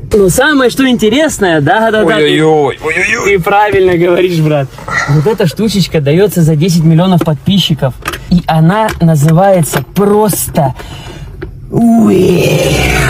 Но самое, что интересное, да, ты правильно говоришь, брат. Вот эта штучечка дается за 10 миллионов подписчиков. И она называется просто...